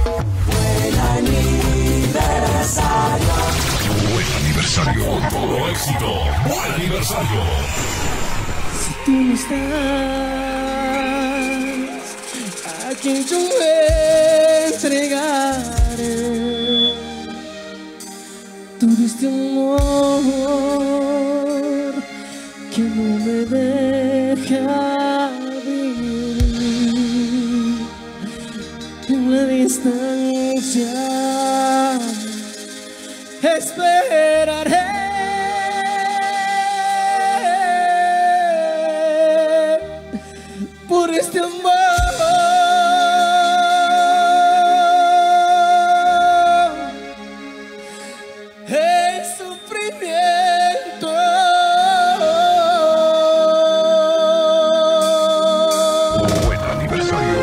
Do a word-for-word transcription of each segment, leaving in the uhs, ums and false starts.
Buen aniversario. Buen aniversario. Todo éxito. Buen aniversario. Si tú no estás, a quien yo entregaré todo este amor que no me deja vivir. En la distancia esperaré por este amor. El sufrimiento Buen aniversario.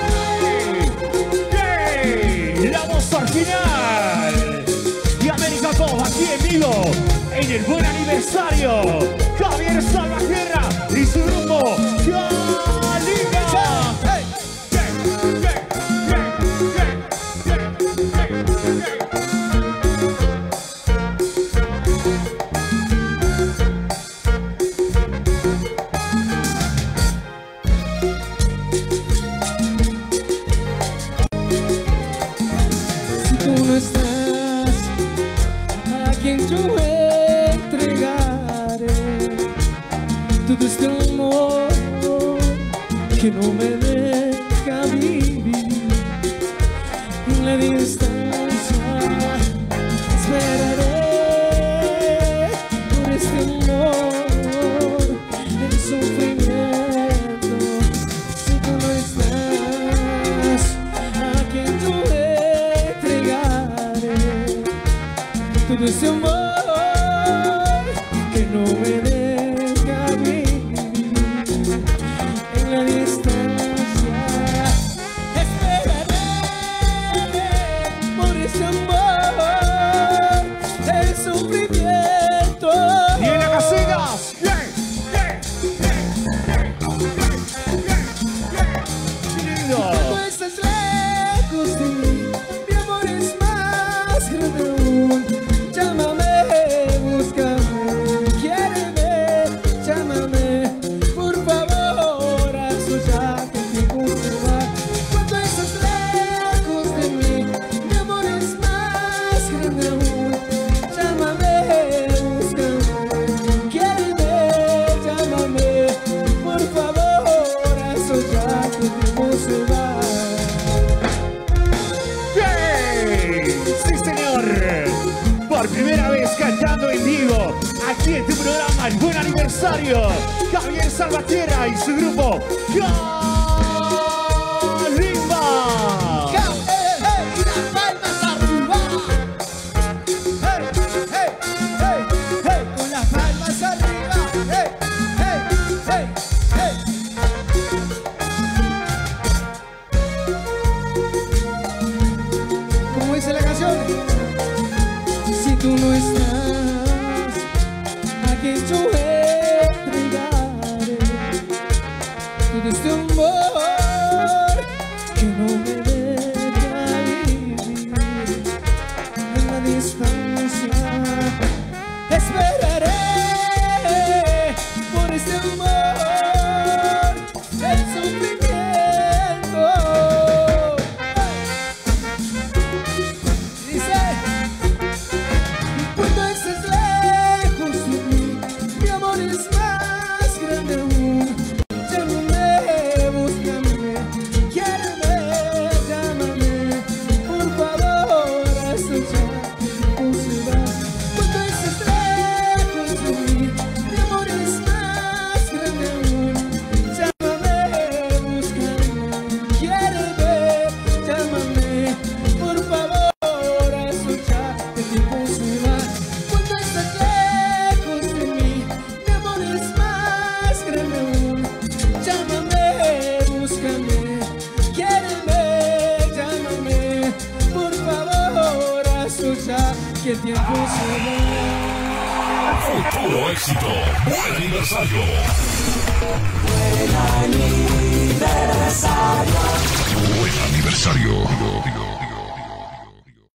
¡Yay! La voz al final. Y América Pop aquí en vivo en el buen aniversario. Javier Salvatierra y su grupo Kalinga. ¡Hey! ¡Hey! ¡Hey! ¡Hey! ¡Hey! ¡Hey! ¡Hey! Si tú no estás, a quien yo entregaré todo este amor que no me deja vivir. En la distancia esperaré por este amor, el sufrimiento. Si tú no estás, a quien yo entregaré todo este amor que no me deja vivir. En la distancia esperaré por este amor, el sufrimiento. Y en las casillas. ¡Yay! ¡Yay! ¡Yay! ¡Yay! ¡Yay! ¡Yay! ¡Lindo! Cuando estás lejos de mí, mi amor es más grande aún. Llámame, búscame, quiéreme, llámame, por favor, hazlo ya que el tiempo se va. Cuando estás lejos de mí, mi amor es más grande aún. Llámame, búscame, quiéreme, llámame, por favor, hazlo ya que el tiempo se va. ¡Yay! ¡Sí, señor! Por primera vez cantando en vivo, aquí en tu programa El Buen Aniversario, Javier Salvatierra y su grupo Kalimba. ¡Hey, hey! ¡Y las palmas arriba! ¡Hey, hey, hey, hey! ¡Con las palmas arriba! ¡Hey, hey, hey, hey! ¿Cómo dice la canción? Si tú no estás, a quien yo entregaré todo este amor que no me deja vivir. En la distancia esperaré por este amor, el sufrimiento. Dice: cuando estés lejos de mí, mi amor es más grande aún. Llámame, búscame, quiéreme, llámame, por favor, hazlo ya, o se va. Cuando estés lejos de mí, mi amor es más grande aún. Llámame, búscame, quiéreme, llámame, por favor, hazlo ya, el tiempo se va. Cuando estás lejos de mí, mi amor es más grande aún. Llámame, búscame, quiéreme, llámame, por favor, hazlo ya, que el tiempo se va. Todo éxito. Buen aniversario. Buen aniversario. Buen aniversario.